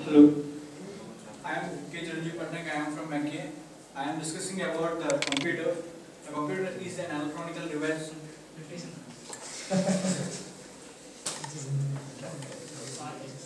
Hello, I am K. Chiranjeev Patnaik. I am from McKay. I am discussing about the computer. A computer is an electronic device.